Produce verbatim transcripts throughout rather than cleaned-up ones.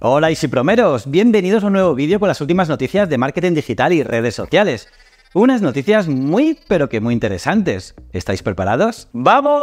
Hola Easypromeros, bienvenidos a un nuevo vídeo con las últimas noticias de marketing digital y redes sociales. Unas noticias muy, pero que muy interesantes. ¿Estáis preparados? ¡Vamos!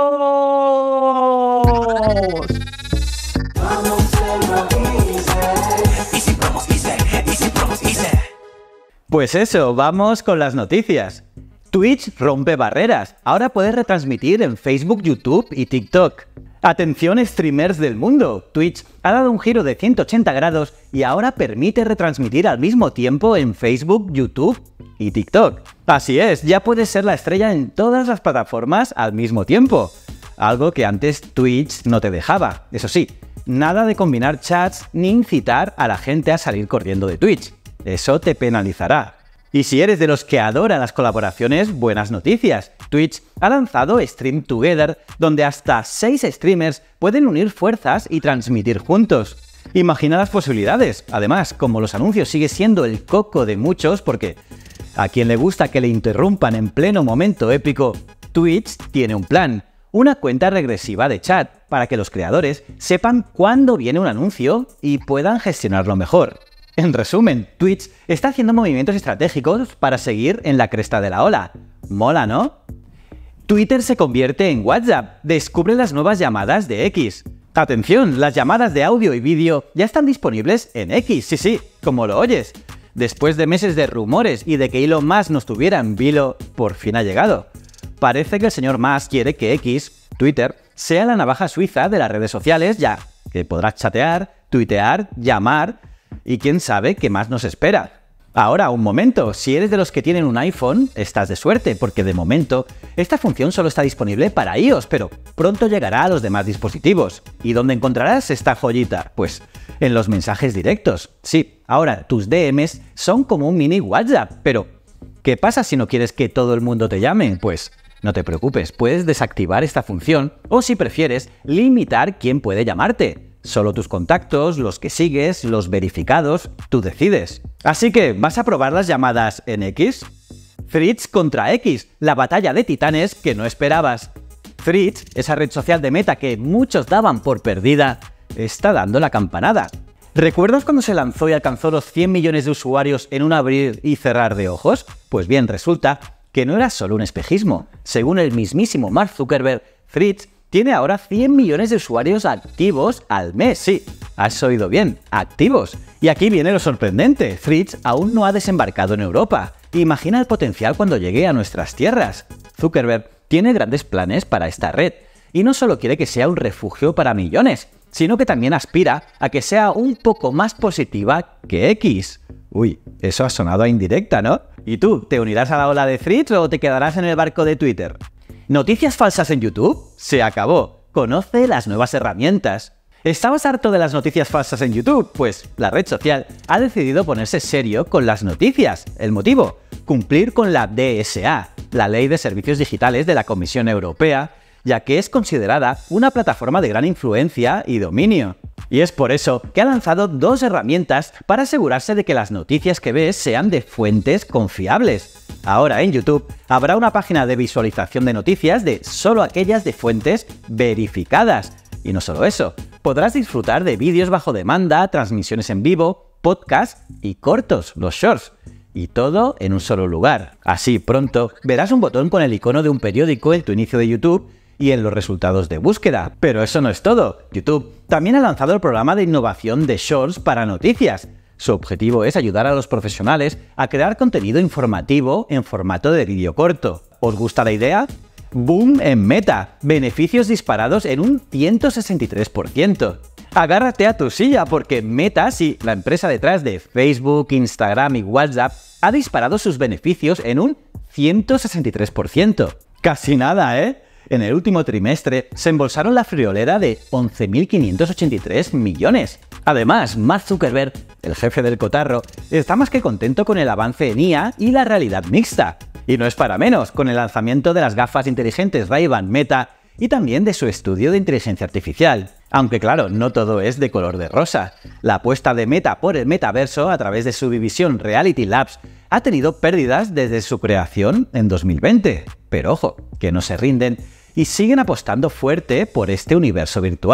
Pues eso, vamos con las noticias. Twitch rompe barreras. Ahora puedes retransmitir en Facebook, YouTube y TikTok. Atención streamers del mundo, Twitch ha dado un giro de ciento ochenta grados y ahora permite retransmitir al mismo tiempo en Facebook, YouTube y TikTok. Así es, ya puedes ser la estrella en todas las plataformas al mismo tiempo. Algo que antes Twitch no te dejaba. Eso sí, nada de combinar chats ni incitar a la gente a salir corriendo de Twitch. Eso te penalizará. Y si eres de los que adoran las colaboraciones, buenas noticias. Twitch ha lanzado Stream Together, donde hasta seis streamers pueden unir fuerzas y transmitir juntos. Imagina las posibilidades. Además, como los anuncios sigue siendo el coco de muchos, porque a quien le gusta que le interrumpan en pleno momento épico, Twitch tiene un plan, una cuenta regresiva de chat, para que los creadores sepan cuándo viene un anuncio y puedan gestionarlo mejor. En resumen, Twitch está haciendo movimientos estratégicos para seguir en la cresta de la ola. Mola, ¿no? Twitter se convierte en WhatsApp. Descubre las nuevas llamadas de X. Atención, las llamadas de audio y vídeo ya están disponibles en X, sí, sí, como lo oyes. Después de meses de rumores y de que Elon Musk no estuviera en vilo, por fin ha llegado. Parece que el señor Musk quiere que X, Twitter, sea la navaja suiza de las redes sociales, ya que podrás chatear, tuitear, llamar y quién sabe qué más nos espera. Ahora, un momento, si eres de los que tienen un iPhone, estás de suerte, porque de momento esta función solo está disponible para iOS, pero pronto llegará a los demás dispositivos. ¿Y dónde encontrarás esta joyita? Pues en los mensajes directos. Sí, ahora tus D Ms son como un mini WhatsApp, pero ¿qué pasa si no quieres que todo el mundo te llame? Pues no te preocupes, puedes desactivar esta función o, si prefieres, limitar quién puede llamarte. Solo tus contactos, los que sigues, los verificados, tú decides. Así que, ¿vas a probar las llamadas en X? Threads contra X, la batalla de titanes que no esperabas. Threads, esa red social de Meta que muchos daban por perdida, está dando la campanada. ¿Recuerdas cuando se lanzó y alcanzó los cien millones de usuarios en un abrir y cerrar de ojos? Pues bien, resulta que no era solo un espejismo. Según el mismísimo Mark Zuckerberg, Threads tiene ahora cien millones de usuarios activos al mes. Sí, has oído bien, activos. Y aquí viene lo sorprendente, Threads aún no ha desembarcado en Europa. Imagina el potencial cuando llegue a nuestras tierras. Zuckerberg tiene grandes planes para esta red, y no solo quiere que sea un refugio para millones, sino que también aspira a que sea un poco más positiva que X. Uy, eso ha sonado a indirecta, ¿no? ¿Y tú, te unirás a la ola de Threads o te quedarás en el barco de Twitter? ¿Noticias falsas en YouTube? Se acabó. Conoce las nuevas herramientas. ¿Estabas harto de las noticias falsas en YouTube? Pues la red social ha decidido ponerse serio con las noticias. ¿El motivo? Cumplir con la D S A, la Ley de Servicios Digitales de la Comisión Europea, ya que es considerada una plataforma de gran influencia y dominio. Y es por eso que ha lanzado dos herramientas para asegurarse de que las noticias que ves sean de fuentes confiables. Ahora en YouTube habrá una página de visualización de noticias de solo aquellas de fuentes verificadas. Y no solo eso, podrás disfrutar de vídeos bajo demanda, transmisiones en vivo, podcasts y cortos, los shorts. Y todo en un solo lugar. Así pronto verás un botón con el icono de un periódico en tu inicio de YouTube y en los resultados de búsqueda. Pero eso no es todo. YouTube también ha lanzado el programa de innovación de Shorts para noticias. Su objetivo es ayudar a los profesionales a crear contenido informativo en formato de vídeo corto. ¿Os gusta la idea? ¡Boom en Meta! Beneficios disparados en un ciento sesenta y tres por ciento. Agárrate a tu silla porque Meta, sí, la empresa detrás de Facebook, Instagram y WhatsApp, ha disparado sus beneficios en un ciento sesenta y tres por ciento. Casi nada, ¿eh? En el último trimestre se embolsaron la friolera de once mil quinientos ochenta y tres millones. Además, Mark Zuckerberg, el jefe del cotarro, está más que contento con el avance en I A y la realidad mixta. Y no es para menos, con el lanzamiento de las gafas inteligentes Ray-Ban Meta y también de su estudio de inteligencia artificial. Aunque claro, no todo es de color de rosa. La apuesta de Meta por el metaverso a través de su división Reality Labs ha tenido pérdidas desde su creación en dos mil veinte. Pero ojo, que no se rinden y siguen apostando fuerte por este universo virtual.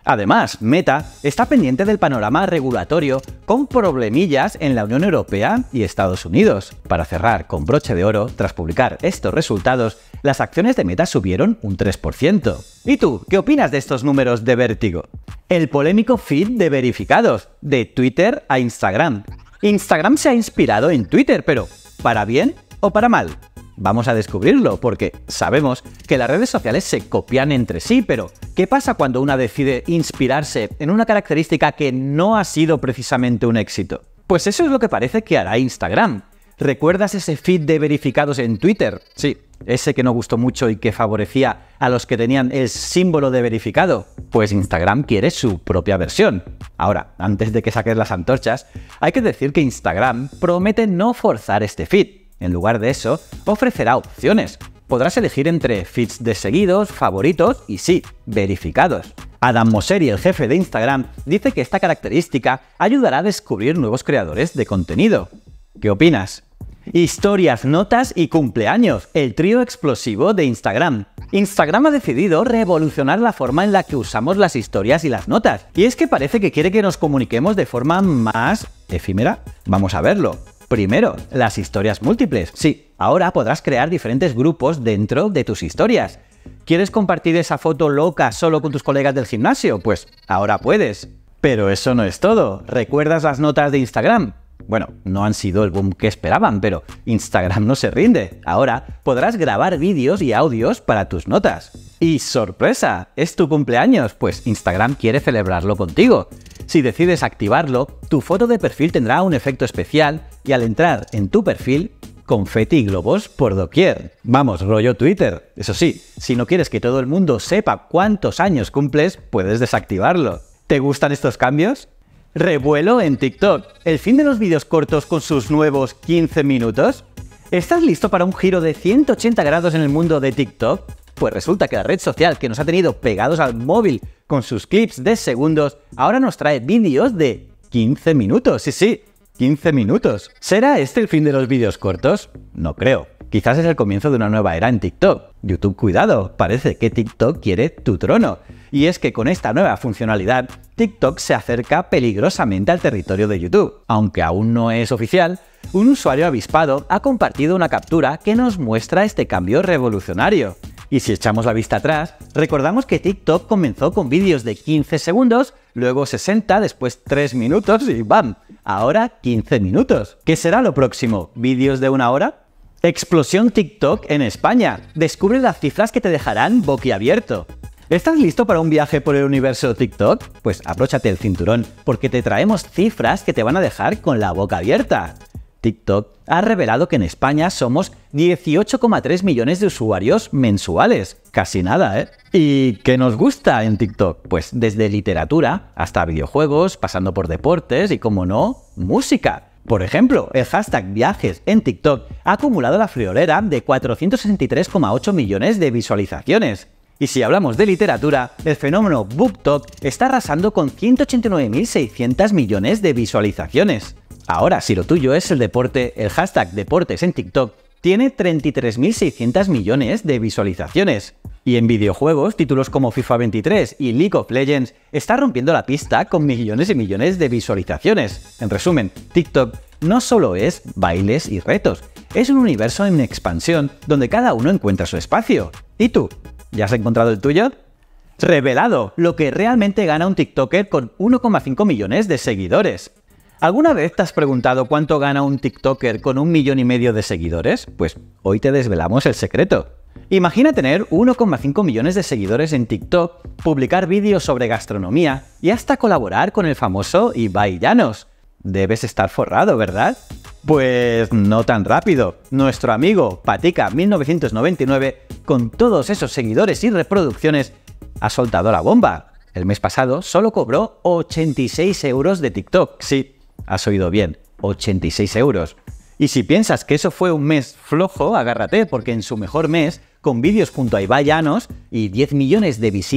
Además, Meta está pendiente del panorama regulatorio con problemillas en la Unión Europea y Estados Unidos. Para cerrar con broche de oro, tras publicar estos resultados, las acciones de Meta subieron un tres por ciento. ¿Y tú, qué opinas de estos números de vértigo? El polémico feed de verificados, de Twitter a Instagram. Instagram se ha inspirado en Twitter, pero ¿para bien o para mal? Vamos a descubrirlo, porque sabemos que las redes sociales se copian entre sí, pero ¿qué pasa cuando una decide inspirarse en una característica que no ha sido precisamente un éxito? Pues eso es lo que parece que hará Instagram. ¿Recuerdas ese feed de verificados en Twitter? Sí, ese que no gustó mucho y que favorecía a los que tenían el símbolo de verificado. Pues Instagram quiere su propia versión. Ahora, antes de que saques las antorchas, hay que decir que Instagram promete no forzar este feed. En lugar de eso, ofrecerá opciones. Podrás elegir entre feeds de seguidos, favoritos y sí, verificados. Adam Mosseri, el jefe de Instagram, dice que esta característica ayudará a descubrir nuevos creadores de contenido. ¿Qué opinas? Historias, notas y cumpleaños, el trío explosivo de Instagram. Instagram ha decidido revolucionar la forma en la que usamos las historias y las notas. Y es que parece que quiere que nos comuniquemos de forma más efímera. Vamos a verlo. Primero, las historias múltiples. Sí, ahora podrás crear diferentes grupos dentro de tus historias. ¿Quieres compartir esa foto loca solo con tus colegas del gimnasio? Pues ahora puedes. Pero eso no es todo. ¿Recuerdas las notas de Instagram? Bueno, no han sido el boom que esperaban, pero Instagram no se rinde. Ahora podrás grabar vídeos y audios para tus notas. ¡Y sorpresa! ¿Es tu cumpleaños? Pues Instagram quiere celebrarlo contigo. Si decides activarlo, tu foto de perfil tendrá un efecto especial y al entrar en tu perfil, confeti y globos por doquier. Vamos, rollo Twitter. Eso sí, si no quieres que todo el mundo sepa cuántos años cumples, puedes desactivarlo. ¿Te gustan estos cambios? Revuelo en TikTok. ¿El fin de los vídeos cortos con sus nuevos quince minutos? ¿Estás listo para un giro de ciento ochenta grados en el mundo de TikTok? Pues resulta que la red social que nos ha tenido pegados al móvil con sus clips de segundos, ahora nos trae vídeos de quince minutos. Sí, sí, quince minutos. ¿Será este el fin de los vídeos cortos? No creo. Quizás es el comienzo de una nueva era en TikTok. YouTube, cuidado, parece que TikTok quiere tu trono. Y es que con esta nueva funcionalidad, TikTok se acerca peligrosamente al territorio de YouTube. Aunque aún no es oficial, un usuario avispado ha compartido una captura que nos muestra este cambio revolucionario. Y si echamos la vista atrás, recordamos que TikTok comenzó con vídeos de quince segundos, luego sesenta, después tres minutos y ¡bam! Ahora quince minutos. ¿Qué será lo próximo? ¿Vídeos de una hora? Explosión TikTok en España. Descubre las cifras que te dejarán boquiabierto. ¿Estás listo para un viaje por el universo TikTok? Pues abróchate el cinturón, porque te traemos cifras que te van a dejar con la boca abierta. TikTok ha revelado que en España somos dieciocho coma tres millones de usuarios mensuales. Casi nada, ¿eh? ¿Y qué nos gusta en TikTok? Pues desde literatura hasta videojuegos, pasando por deportes y, como no, música. Por ejemplo, el hashtag viajes en TikTok ha acumulado la friolera de cuatrocientos sesenta y tres coma ocho millones de visualizaciones. Y si hablamos de literatura, el fenómeno BookTok está arrasando con ciento ochenta y nueve mil seiscientos millones de visualizaciones. Ahora, si lo tuyo es el deporte, el hashtag deportes en TikTok tiene treinta y tres mil seiscientos millones de visualizaciones. Y en videojuegos, títulos como FIFA veintitrés y League of Legends está rompiendo la pista con millones y millones de visualizaciones. En resumen, TikTok no solo es bailes y retos, es un universo en expansión donde cada uno encuentra su espacio. ¿Y tú? ¿Ya has encontrado el tuyo? Revelado lo que realmente gana un TikToker con uno coma cinco millones de seguidores. ¿Alguna vez te has preguntado cuánto gana un TikToker con un millón y medio de seguidores? Pues hoy te desvelamos el secreto. Imagina tener uno coma cinco millones de seguidores en TikTok, publicar vídeos sobre gastronomía y hasta colaborar con el famoso Ibai Llanos. Debes estar forrado, ¿verdad? Pues no tan rápido. Nuestro amigo Patica mil novecientos noventa y nueve, con todos esos seguidores y reproducciones, ha soltado la bomba. El mes pasado solo cobró ochenta y seis euros de TikTok. Sí, has oído bien, ochenta y seis euros. Y si piensas que eso fue un mes flojo, agárrate, porque en su mejor mes, con vídeos junto a Ibai Llanos y diez millones de visitas,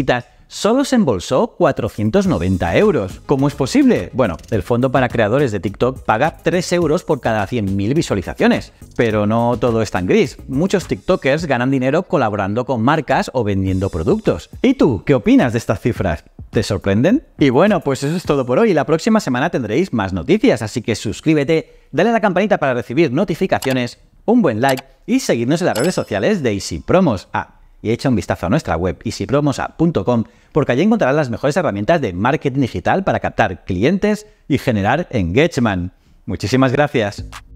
solo se embolsó cuatrocientos noventa euros. ¿Cómo es posible? Bueno, el fondo para creadores de TikTok paga tres euros por cada cien mil visualizaciones. Pero no todo es tan gris. Muchos TikTokers ganan dinero colaborando con marcas o vendiendo productos. ¿Y tú, qué opinas de estas cifras? ¿Te sorprenden? Y bueno, pues eso es todo por hoy. La próxima semana tendréis más noticias, así que suscríbete, dale a la campanita para recibir notificaciones, un buen like y seguirnos en las redes sociales de Easy Promos. Ah, y echa un vistazo a nuestra web easy promos punto com porque allí encontrarás las mejores herramientas de marketing digital para captar clientes y generar engagement. Muchísimas gracias.